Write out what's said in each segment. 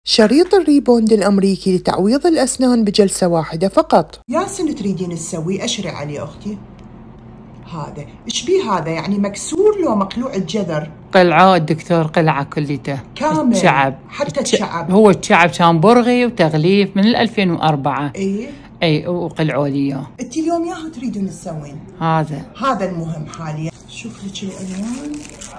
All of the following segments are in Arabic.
شريط الريبوند الأمريكي لتعويض الأسنان بجلسة واحدة فقط. ياسن تريدين تسوي أشري عليه أختي. هذا إيش بيه هذا؟ يعني مكسور لو مقلوع الجذر؟ قلعة الدكتور، قلعة كليته كامل شعب. حتى الشعب هو الشعب كان برغي وتغليف من 2004. اي وقلعوا لي اياه. انت اليوم ياهو تريدون تسوين هذا المهم حاليا. شوف لك الالوان.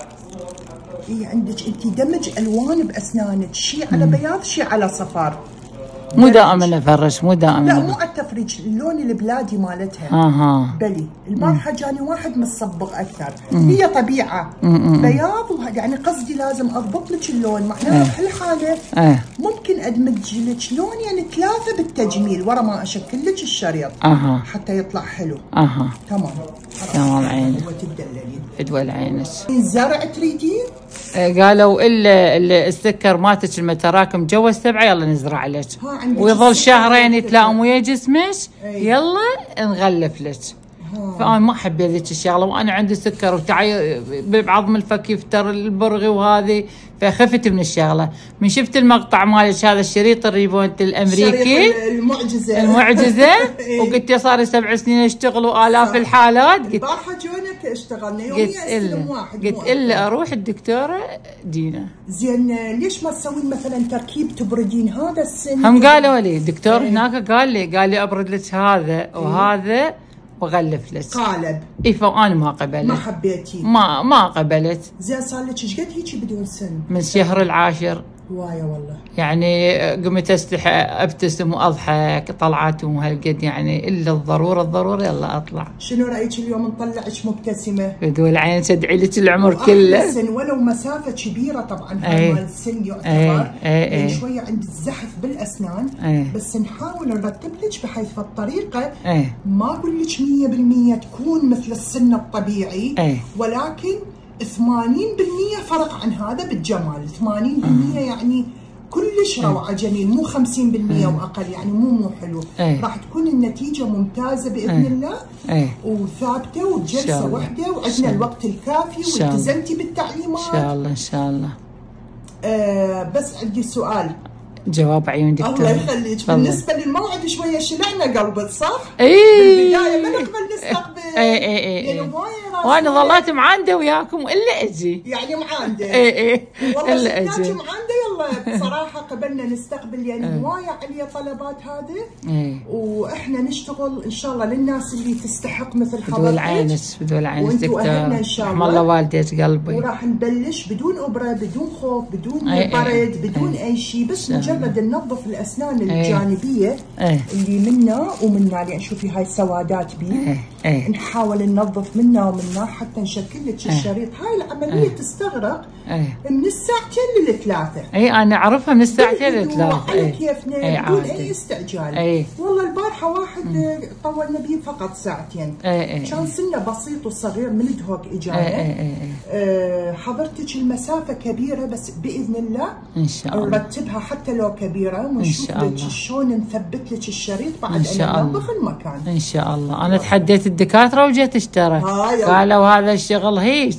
اي عندك انت دمج الوان باسنانك، شيء على بياض شيء على صفار. مو دائما افرش، مو دائما. لا مو على التفريج، اللون البلادي مالتها. بلي البارحه جاني واحد مصبغ اكثر. هي طبيعه بياض يعني قصدي لازم اضبط لك اللون، معناها بهالحاله ممكن ادمج لك لون يعني 3 بالتجميل ورا ما اشكل لك الشريط حتى يطلع حلو. تمام عيني. وتدللين فدوى العينك. زرع تريدين؟ قالوا الا السكر مالتك المتراكم جوا السبعه يلا نزرع لك، ويظل شهرين يتلائم ويا جسمك يلا نغلف لك. فانا ما حبيت ذيك الشغله، وانا عندي سكر بعظم الفك يفتر البرغي وهذه، فخفت من الشغله. من شفت المقطع مالك هذا الشريط الريبوند الامريكي المعجزه وقلت يا صار لي 7 سنين اشتغل والاف الحالات. قلت البارحه جونك اشتغلنا يوميا استلم واحد. قلت الا اروح الدكتوره دينا. زين ليش ما تسوين مثلا تركيب تبردين هذا السن؟ هم قالوا لي الدكتور هناك قال لي ابرد لك هذا وهذا وغلف لك قالب. فانا ما قبلت. ما حبيتي؟ ما قبلت. زين صار لك ايش قد هيك بدون سن؟ من الشهر العاشر. وايا والله. يعني قمت استحي ابتسم واضحك طلعت وهالقد، يعني الا الضروره يلا اطلع. شنو رايك اليوم نطلعك مبتسمه؟ بدو العين تدعي لك العمر كله. سن ولو مسافه كبيره طبعا هاي مال السن يعتبر يعني شويه عند الزحف بالاسنان. بس نحاول نرتب لك بحيث بالطريقه ما اقول لك 100% تكون مثل السن الطبيعي، ولكن 80% فرق عن هذا بالجمال. 80% يعني كلش روعه جميل، مو 50% واقل، يعني مو حلو. راح تكون النتيجه ممتازه باذن الله وثابته وبجلسه واحده، وعندنا الوقت الكافي والتزمتي بالتعليمات ان شاء الله. بس عندي سؤال. جواب عيون دكتور. الله يخليك. بالنسبه للموعد شويه شلعنا قلبك صح؟ بالبدايه ما نقبل نستقبل. يعني وانا ظليت معانده وياكم الا اجي. يعني معانده. والله الا اجي معانده. يلا بصراحه قبلنا نستقبل يعني هوايه عليا طلبات هذه. واحنا نشتغل ان شاء الله للناس اللي تستحق مثل حضرتك. بدون عينك دكتور. واهلنا ان شاء الله. رحم الله والديك قلبي. وراح نبلش بدون ابره، بدون خوف، بدون برد، بدون اي شيء، بس مجرد ننظف الاسنان الجانبيه اللي منا ومنا. يعني شوفي هاي السوادات بيه نحاول ننظف منا ومنا حتى نشكل لك الشريط. هاي العمليه تستغرق من الساعتين ل3. انا اعرفها من الساعتين ل3 على كيفنا بدون اي استعجال. والله البارحه واحد طولنا بيه فقط 2 ساعتين. كان سنه بسيط وصغير من دهوك اجانا. حضرتك المسافه كبيره، بس باذن الله ان شاء الله نرتبها حتى لو كبيره، ونشوف لك شلون نثبت لك الشريط بعد ان ننظف المكان ان شاء الله. انا تحديت الدكاتره وجيت اشترك، قالوا هذا الشغل هيك.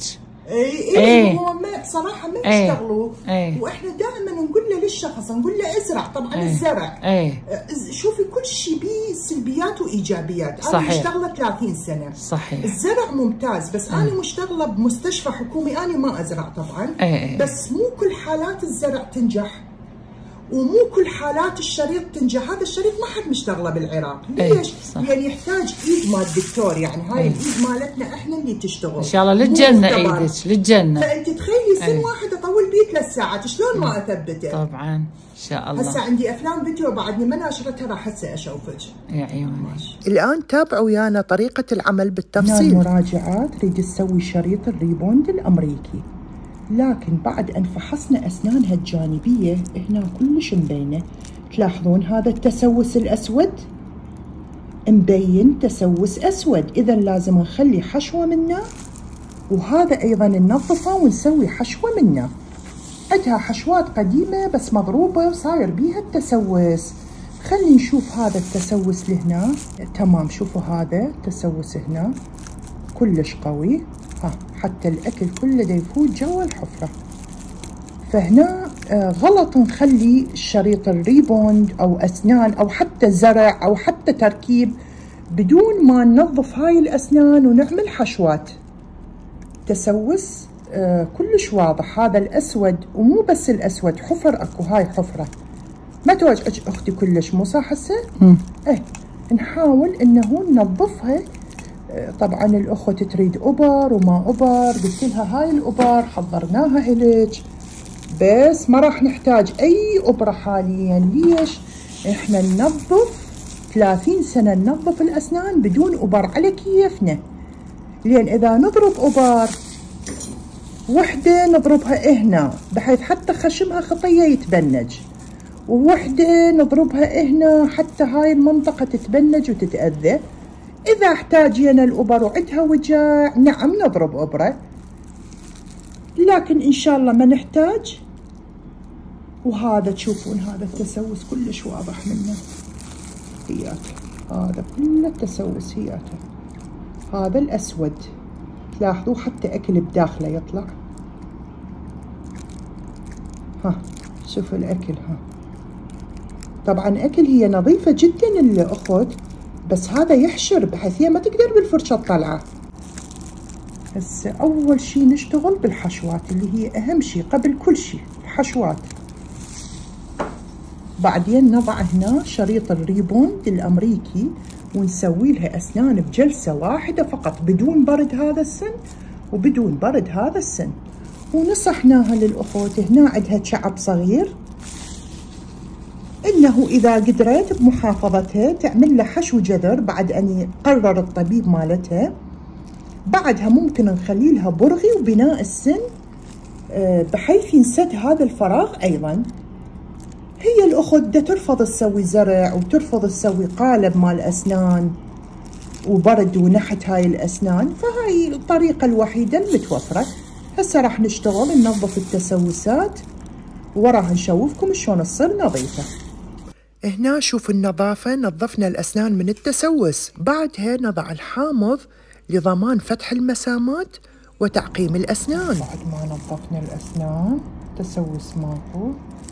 هو بصراحه ما يشتغلوا. واحنا دائما نقول له للشخص، نقول له ازرع. طبعا الزرع شوفي كل شيء به سلبيات وايجابيات. انا مشتغله 30 سنه. صحيح. الزرع ممتاز، بس انا مشتغله بمستشفى حكومي، انا ما ازرع طبعا. بس مو كل حالات الزرع تنجح، ومو كل حالات الشريط تنجح. هذا الشريط ما حد مشتغله بالعراق. ليش؟ يعني يحتاج ايد مال الدكتور، يعني هاي الايد مالتنا احنا اللي تشتغل. ان شاء الله للجنه ايدك للجنه. فانت تخيلي سن واحد اطول بيه 3 ساعات، شلون ما اثبته؟ طبعا ان شاء الله. هسه عندي افلام فيديو بعدني ما ناشرتها، راح هسه اشوفك. يا عيوني. الان تابعوا ويانا طريقه العمل بالتفصيل. مراجعات تريد تسوي شريط الريبوند الامريكي، لكن بعد أن فحصنا أسنانها الجانبية هنا كلش مبينة. تلاحظون هذا التسوس الأسود مبين، تسوس أسود، إذا لازم نخلي حشوة منه، وهذا أيضا ننظفه ونسوي حشوة منه. عندها حشوات قديمة بس مضروبة وصاير بيها التسوس. خلي نشوف هذا التسوس لهنا. تمام، شوفوا هذا التسوس هنا كلش قوي. حتى الأكل كله دا يفوت جوا الحفرة. فهنا غلط نخلي شريط الريبوند أو أسنان أو حتى زرع أو حتى تركيب بدون ما ننظف هاي الأسنان ونعمل حشوات. تسوس كلش واضح، هذا الأسود ومو بس الأسود، حفر أكو، هاي حفرة ما تواجهك أختي كلش، مو صح هسه؟ نحاول إنه ننظفها. طبعا الأخت تريد أبر وما أبر، قلت لها هاي الأبر حضرناها إلك بس ما راح نحتاج أي أبرة حاليا. ليش؟ إحنا ننظف 30 سنة ننظف الأسنان بدون أبر على كيفنا، لأن إذا نضرب أبر وحدة نضربها هنا بحيث حتى خشمها خطية يتبنج، ووحدة نضربها هنا حتى هاي المنطقة تتبنج وتتأذى. إذا احتاجينا الأبر وعدها وجع نعم نضرب أبرة، لكن إن شاء الله ما نحتاج. وهذا تشوفون هذا التسوس كلش واضح منه هياته، هذا كله التسوس هياته. هذا الأسود تلاحظوا حتى أكل بداخله يطلع. ها شوفوا الأكل، ها طبعا أكل هي نظيفة جدا الأخت، بس هذا يحشر بحيث هي ما تقدر بالفرشة تطلعه. هسه أول شي نشتغل بالحشوات اللي هي أهم شي قبل كل شي، الحشوات. بعدين نضع هنا شريط الريبوند الأمريكي ونسوي لها أسنان بجلسة واحدة فقط، بدون برد هذا السن وبدون برد هذا السن. ونصحناها للأخوات هنا عندها شعب صغير، إنه إذا قدرت بمحافظتها تعمل له حشو جذر بعد أن يقرر الطبيب مالتها. بعدها ممكن نخلي لها برغي وبناء السن بحيث ينسد هذا الفراغ أيضا. هي الأخت دا ترفض تسوي زرع وترفض تسوي قالب مال أسنان وبرد ونحت هاي الأسنان، فهاي الطريقة الوحيدة المتوفرة. هسه راح نشتغل ننظف التسوسات وراها نشوفكم شلون تصير نظيفة. هنا شوف النظافة، نظفنا الأسنان من التسوس، بعدها نضع الحامض لضمان فتح المسامات وتعقيم الأسنان. بعد ما نظفنا الأسنان تسوس ماكو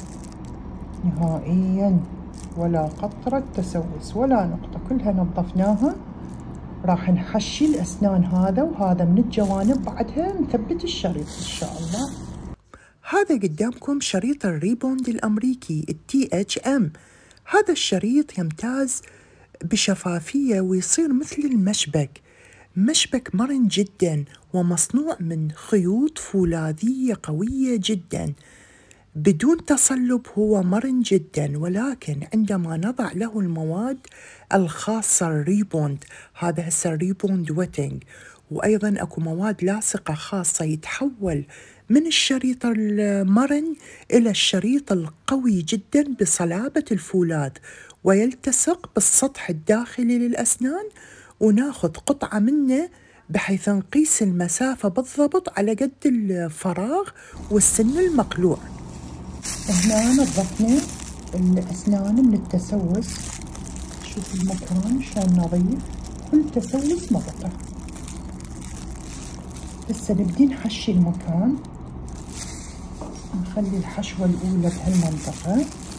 نهائيا، ولا قطرة تسوس ولا نقطة، كلها نظفناها. راح نحشي الأسنان هذا وهذا من الجوانب، بعدها نثبت الشريط إن شاء الله. هذا قدامكم شريط الريبوند الأمريكي THM. هذا الشريط يمتاز بشفافية ويصير مثل المشبك، مشبك مرن جدا ومصنوع من خيوط فولاذية قوية جدا بدون تصلب. هو مرن جدا، ولكن عندما نضع له المواد الخاصة الريبوند، هذا هسه الريبوند ويتنج، وأيضا أكو مواد لاصقة خاصة، يتحول من الشريط المرن إلى الشريط القوي جدا بصلابة الفولاذ، ويلتصق بالسطح الداخلي للأسنان، وناخذ قطعة منه بحيث نقيس المسافة بالضبط على قد الفراغ والسن المقلوع. هنا نظفنا الأسنان من التسوس، شوف المكان شلون نظيف، كل تسوس مرته. هسه نبدي نحشي المكان، نخلي الحشوة الأولى بهالمنطقة،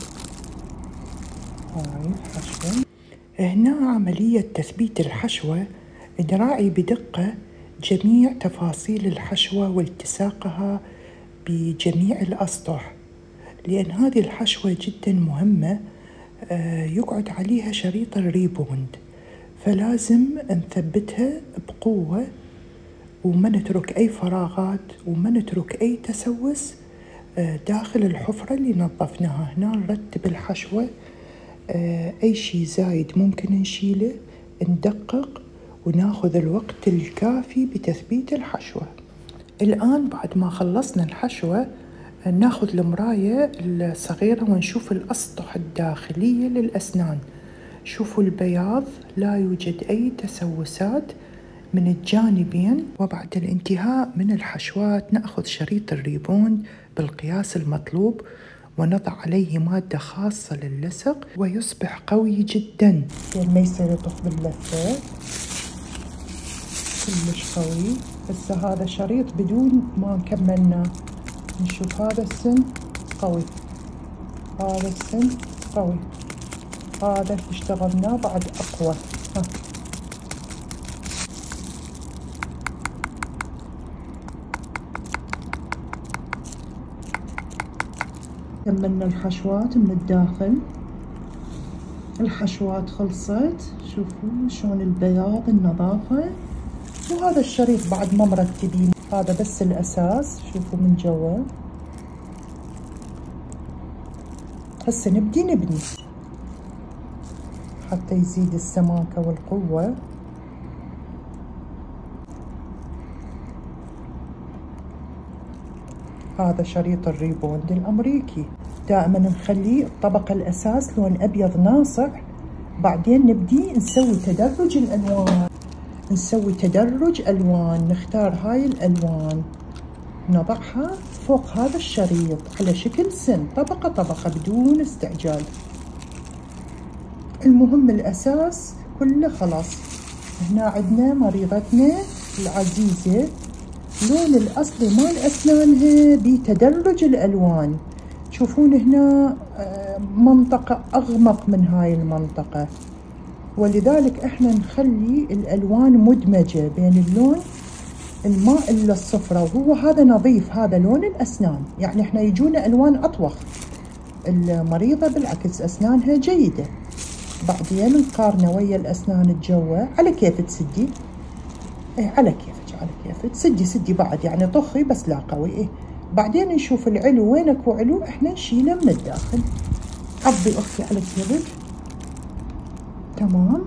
هاي الحشوة. هنا عملية تثبيت الحشوة، نراعي بدقة جميع تفاصيل الحشوة والتصاقها بجميع الأسطح، لأن هذه الحشوة جدا مهمة يقعد عليها شريط الريبوند، فلازم نثبتها بقوة وما نترك أي فراغات وما نترك أي تسوس داخل الحفرة اللي نظفناها. هنا نرتب الحشوة، أي شيء زايد ممكن نشيله، ندقق وناخذ الوقت الكافي بتثبيت الحشوة. الآن بعد ما خلصنا الحشوة ناخذ المراية الصغيرة ونشوف الأسطح الداخلية للأسنان. شوفوا البياض، لا يوجد أي تسوسات من الجانبين. وبعد الانتهاء من الحشوات نأخذ شريط الريبوند بالقياس المطلوب ونضع عليه مادة خاصة للصق ويصبح قوي جدا، يعني ما يصير يطخ باللثة، كلش قوي. هسه هذا شريط بدون ما كملنا، نشوف هذا السن قوي، هذا السن قوي، هذا اشتغلناه بعد أقوى. كملنا الحشوات من الداخل، الحشوات خلصت، شوفوا شلون البياض النظافة. وهذا الشريط بعد ما مرتبين، هذا بس الأساس، شوفوا من جوا. هسه نبني حتى يزيد السماكة والقوة. هذا شريط الريبوند الأمريكي، دائما نخليه الطبقة الأساس لون أبيض ناصع، بعدين نبدي نسوي تدرج الألوان، نختار هاي الألوان نضعها فوق هذا الشريط على شكل سن، طبقة طبقة بدون استعجال. المهم الأساس كله خلاص. هنا عندنا مريضتنا العزيزة، اللون الأصلي مال أسنانها بتدرج الألوان. تشوفون هنا منطقة أغمق من هاي المنطقة، ولذلك احنا نخلي الألوان مدمجة بين اللون الماء إلا الصفرة، وهو هذا نظيف، هذا لون الأسنان. يعني احنا يجونا ألوان أطوخ، المريضة بالعكس أسنانها جيدة. بعدين نقارنه ويا الأسنان الجوة، على كيف تسدي، على كيفك سدي بعد، يعني طخي بس لا قوي. بعدين نشوف العلو، وين اكو علو احنا نشيله من الداخل. عضي اختي على كيفك، تمام.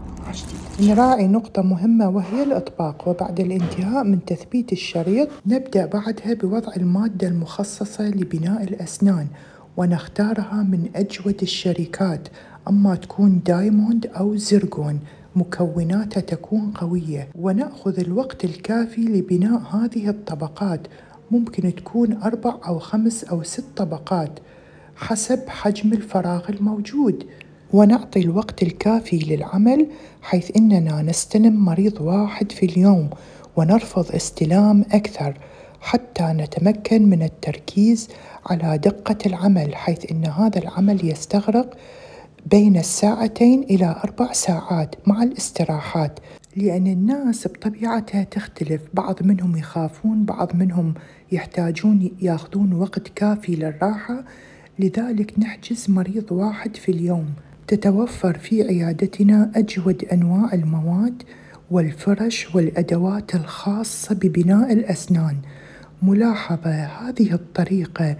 نراعي نقطة مهمة وهي الإطباق، وبعد الانتهاء من تثبيت الشريط نبدأ بعدها بوضع المادة المخصصة لبناء الأسنان، ونختارها من أجود الشركات، أما تكون دايموند أو زرغون، مكوناتها تكون قوية. ونأخذ الوقت الكافي لبناء هذه الطبقات، ممكن تكون 4 أو 5 أو 6 طبقات حسب حجم الفراغ الموجود. ونعطي الوقت الكافي للعمل، حيث إننا نستلم مريض واحد في اليوم، ونرفض استلام أكثر حتى نتمكن من التركيز على دقة العمل، حيث إن هذا العمل يستغرق بين 2 إلى 4 ساعات مع الاستراحات، لأن الناس بطبيعتها تختلف، بعض منهم يخافون، بعض منهم يحتاجون ياخذون وقت كافي للراحة. لذلك نحجز مريض واحد في اليوم. تتوفر في عيادتنا أجود أنواع المواد والفرش والأدوات الخاصة ببناء الأسنان. ملاحظة: هذه الطريقة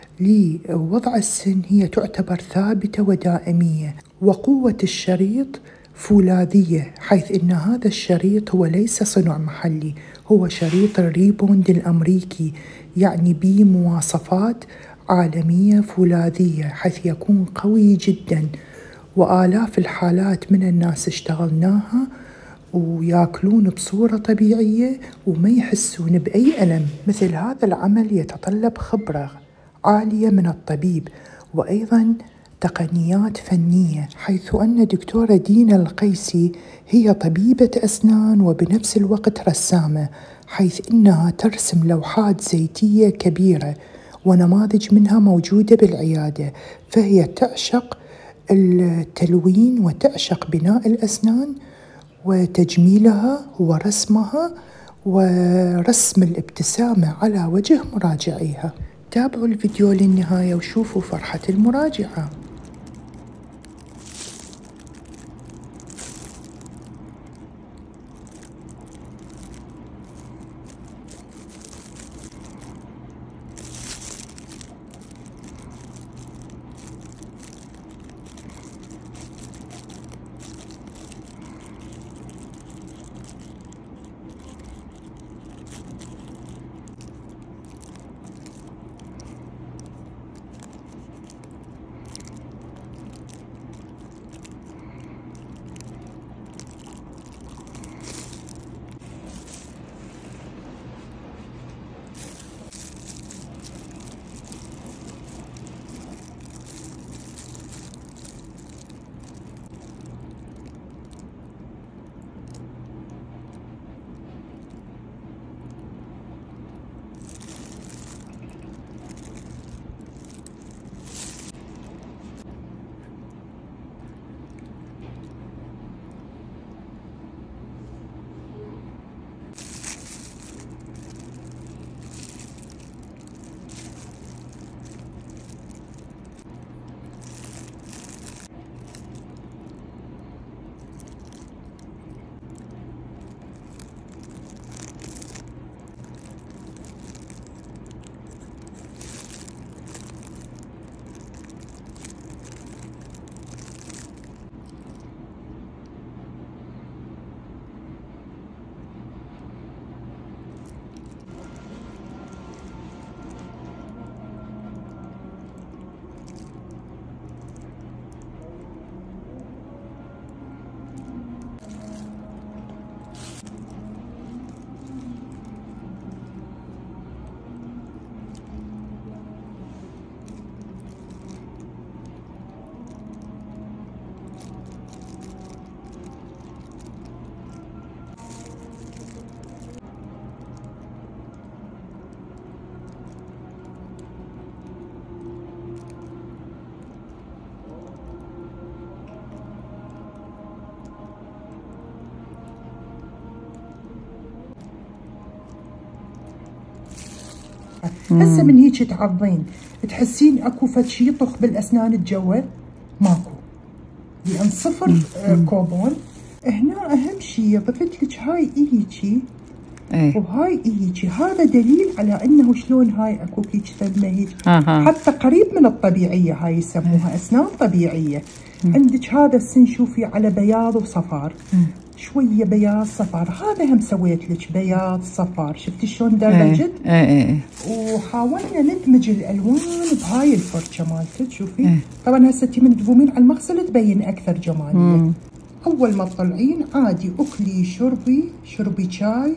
لوضع السن هي تعتبر ثابتة ودائمية، وقوة الشريط فولاذية، حيث إن هذا الشريط هو ليس صنع محلي، هو شريط الريبوند الأمريكي، يعني بمواصفات عالمية فولاذية، حيث يكون قوي جدا. وآلاف الحالات من الناس اشتغلناها وياكلون بصورة طبيعية وما يحسون بأي ألم. مثل هذا العمل يتطلب خبرة عالية من الطبيب، وأيضا تقنيات فنية، حيث أن دكتورة دينا القيسي هي طبيبة أسنان وبنفس الوقت رسامة، حيث إنها ترسم لوحات زيتية كبيرة، ونماذج منها موجودة بالعيادة. فهي تعشق التلوين وتعشق بناء الأسنان وتجميلها ورسمها ورسم الابتسامة على وجه مراجعيها. تابعوا الفيديو للنهاية وشوفوا فرحة المراجعة. الصراحه. هسه من هيك تعضين تحسين اكو فد شي يطخ بالاسنان الجوه؟ ماكو، لان صفر كوبون. هنا اهم شيء ضفت لك هاي هيجي وهاي هيجي، هذا دليل على انه شلون هاي اكو هيك ثمه هيك حتى قريب من الطبيعيه، هاي يسموها اسنان طبيعيه. عندك هذا السن شوفي على بياض وصفار، شويه بياض صفار، هذا هم سويت لك بياض صفار، شفتي شلون درجت؟ وحاولنا ندمج الالوان بهاي الفرشه مالتك. شوفي طبعا هسه انتي من تقومين على المغسله تبين اكثر جماليه. اول ما تطلعين عادي اكلي شربي شاي،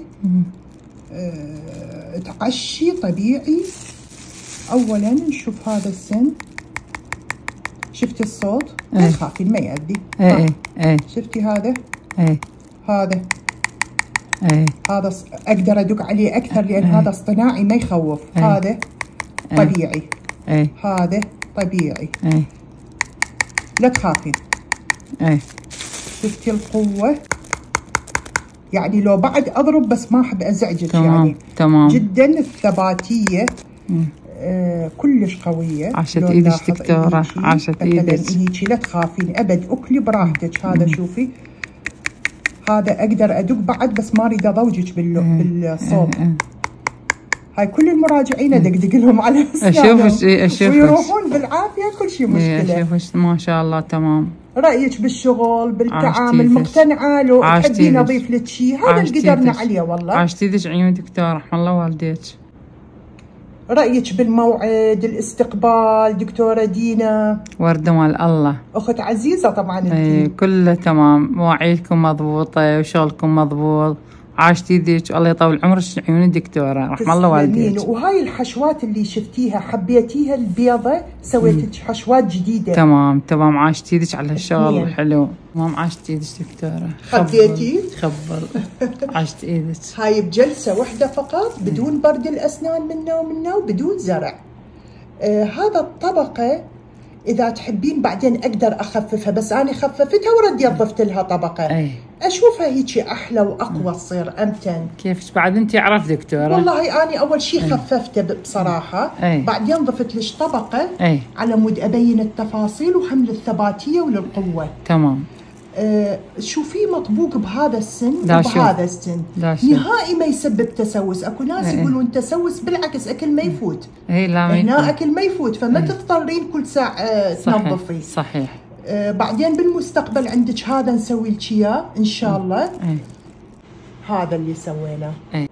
تعشي طبيعي. اولا نشوف هذا السن، شفتي الصوت؟ ما تخافين ما يأذي. شفتي هذا؟ هذا هذا اقدر ادق عليه اكثر لان هذا اصطناعي ما يخوف. هذا طبيعي، هذا طبيعي، لا تخافين. شفتي القوة؟ يعني لو بعد اضرب بس ما احب ازعجك. يعني تمام جدا الثباتية كلش قوية. عاشت ايدك دكتورة، عاشت ايدك. هيجي لا تخافين ابد، اكلي براحتك. هذا شوفي، هذا اقدر ادق بعد بس ما اريد اضوجك بالصوت. هاي كل المراجعين ادقدق لهم على اسنانهم اشوفك ويروحون بالعافية، كل شيء مشكلة. اشوفك ما شاء الله. تمام. رأيك بالشغل بالتعامل مقتنعة؟ لو تحبين اضيف لك شيء هذا اللي قدرنا عليه. والله عاشتيدك عيون دكتورة، رحم الله والديك. رأيك بالموعد الاستقبال دكتورة دينا؟ وردة مال الله، اخت عزيزة طبعا. انتي كله تمام، مواعيدكم مضبوطة وشغلكم مضبوط. عاشتي ذيك، الله يطول عمرك عيون الدكتورة، رحم الله والديك. وهاي الحشوات اللي شفتيها حبيتيها البيضة؟ سويت حشوات جديدة؟ تمام تمام. عاشتي ذيك على الشغل الحلو. تمام. عاشتي ذيك دكتورة. خبيتي؟ خبل. عاشت ايدك. هاي بجلسة واحدة فقط بدون برد الاسنان منا وبدون زرع. هذا الطبقة اذا تحبين بعدين اقدر اخففها، بس انا خففتها ورديت ضفت لها طبقه. اشوفها هيك احلى واقوى، تصير امتن. كيف بعد انت عرفت دكتوره؟ والله انا اول شيء خففته بصراحه، بعدين ضفت ليش طبقه على مود ابين التفاصيل وحمل الثباتيه وللقوه. تمام. شوفي مطبوق بهذا السن وبهذا السن نهائي ما يسبب تسوس. اكو ناس يقولون تسوس، بالعكس اكل ما يفوت. لا هنا اكل ما يفوت، فما تضطرين كل ساعه تنظفي. صحيح. بعدين بالمستقبل عندك هذا نسوي لك اياه ان شاء الله. هذا اللي سويناه.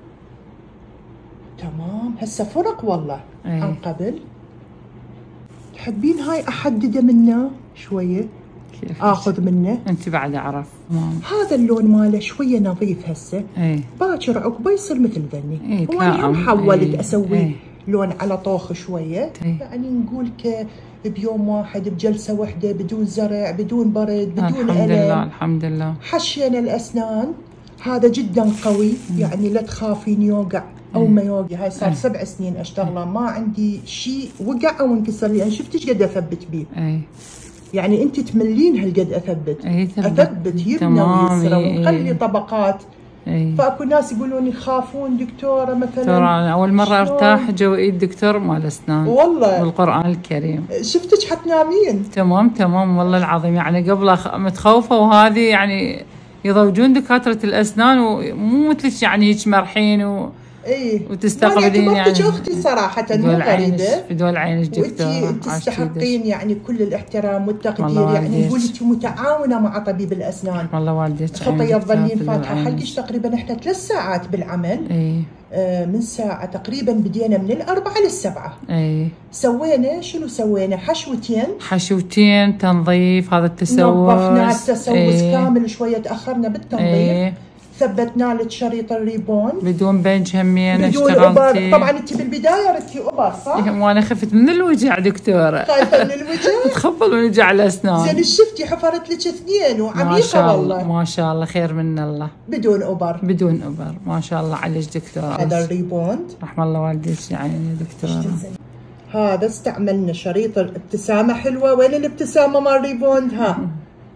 تمام. هسه فرق والله عن قبل. تحبين هاي احدده منه شويه؟ اخذ منه. انت بعد اعرف. هذا اللون ماله شويه نظيف هسه. باكر عقبه يصير مثل ذني. وانا هم حولت اسوي لون على طوخ شويه. يعني نقول بيوم واحد بجلسه واحده بدون زرع بدون برد بدون الم. الحمد لله الحمد لله. حشينا الاسنان. هذا جدا قوي. يعني لا تخافين يوقع او ما يوقع. هاي صار 7 سنين اشتغله، ما عندي شيء وقع او انكسر لي. يعني شفت ايش قد اثبت بيه. يعني انت تملين هالقد اثبت. اثبت يبنى ويسرى ونخلي طبقات. فاكو ناس يقولون يخافون دكتوره مثلا. دكتوره انا اول مره ارتاح جو ايد دكتور مال اسنان والله بالقران الكريم. شفتك حتنامين. تمام والله العظيم. يعني قبل متخوفه، وهذه يعني يضوجون دكاتره الاسنان ومو مثلك يعني هيك مرحين وتستقبلين. يعني اختي صراحه مو غريبه، بدول عينك دكتوره. وانت تستحقين يعني كل الاحترام والتقدير. يعني نقول انت متعاونه مع طبيب الاسنان. والله والديك خطيه تظلين فاتحه حلقك. تقريبا احنا 3 ساعات بالعمل. من ساعه تقريبا بدينا من 4 ل7. سوينا شنو سوينا؟ حشوتين تنظيف. هذا التسوس نظفنا التسوس كامل. شويه تاخرنا بالتنظيف. ثبتنا لك شريط الريبون بدون بنج همين اشتغلتي. طبعا انت بالبدايه ردتي ابر صح؟ وانا خفت من الوجع دكتوره. خايفه من الوجع؟ تخبل من وجع الاسنان. زين شفتي حفرت لك 2 وعميقه والله. ما شاء الله خير من الله. بدون ابر ما شاء الله عليك دكتوره. هذا الريبوند رحم الله والديك يعني دكتوره. هذا استعملنا شريط الابتسامه حلوه. وين الابتسامه مال الريبوند؟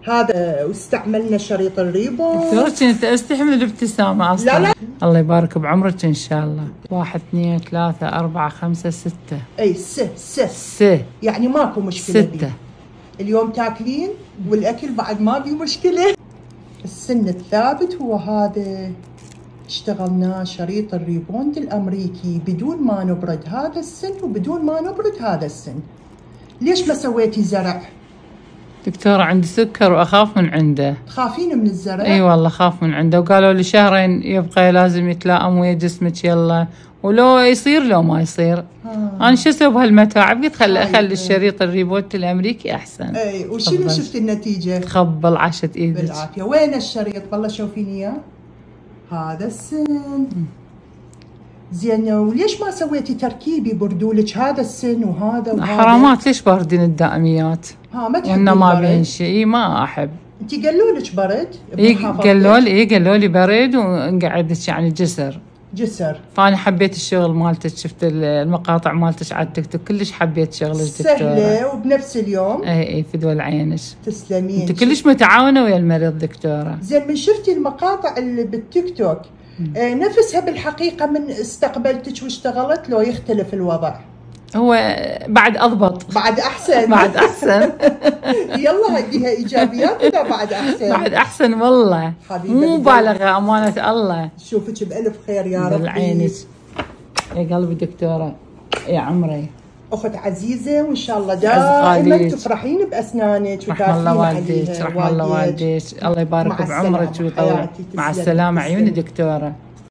هذا واستعملنا شريط الريبون. دكتورة كنت استحي من الابتسامة اصلا. لا الله يبارك بعمرك ان شاء الله. 1 2 3 4 5 6. اي س يعني ماكو مشكلة 6. اليوم تاكلين والاكل بعد ما في مشكلة. السن الثابت هو هذا، اشتغلناه شريط الريبوند الامريكي بدون ما نبرد هذا السن وبدون ما نبرد هذا السن. ليش ما سويتي زرع؟ دكتورة عندي سكر واخاف من عنده. تخافين من الزرع؟ اي والله خاف من عنده، وقالوا لي شهرين يبقى لازم يتلائم ويا جسمك يلا، ولو يصير لو ما يصير. انا شو اسوي بهالمتاعب؟ قلت خلي الشريط الريبوت الامريكي احسن. اي وشنو شفتي النتيجة؟ تخبل عشت ايدك بالعافية. وين الشريط؟ والله شوفيني اياه. هذا السن. زين وليش ما سويتي تركيبي بردولك هذا السن وهذا حرامات ليش باردين الدائميات؟ ما تحبين وانا ما بين شيء ما احب. انتي قالوا لك برد؟ قالوا لي برد وقعدت يعني جسر. فانا حبيت الشغل مالتك، شفت المقاطع مالتك على التيك توك كلش حبيت شغلك دكتورة. سهله وبنفس اليوم. اي فدوى عينك. تسلمين. انت كلش متعاونه ويا المريض دكتورة. زين من شفتي المقاطع اللي بالتيك توك نفسها بالحقيقه من استقبلتك واشتغلت لو يختلف الوضع؟ هو بعد اضبط، بعد احسن. بعد احسن. يلا هديها ايجابيات ولا بعد احسن؟ بعد احسن والله، مو مبالغه امانه الله. شوفك بالف خير يا رب. بالعينك يا قلبي دكتوره يا عمري. اخت عزيزه وان شاء الله دائما تفرحين باسنانك وتعرفين عليها. رحم الله والديك، رحم الله والديك، الله يبارك بعمرك ويطول. مع السلامه عيوني دكتوره.